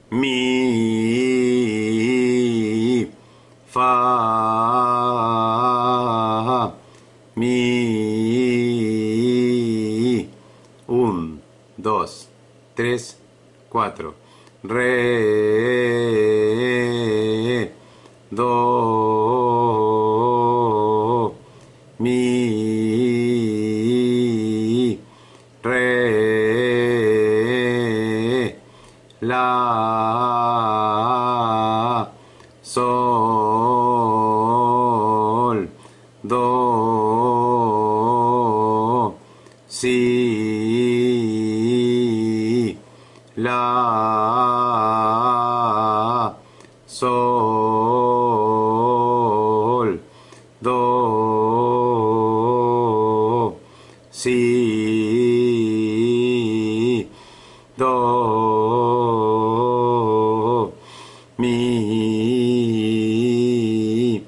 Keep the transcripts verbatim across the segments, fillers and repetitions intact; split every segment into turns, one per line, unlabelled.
mi, fa, mi, un, dos, tres, cuatro, re, do, mi, re, la, sol, do, si, la, sol, do, si, do, mi,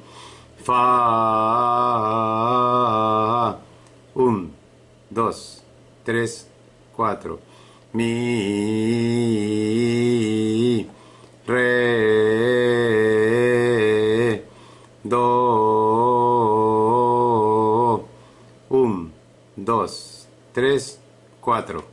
fa, un, dos, tres, cuatro, mi, re, do, un, dos, tres, cuatro.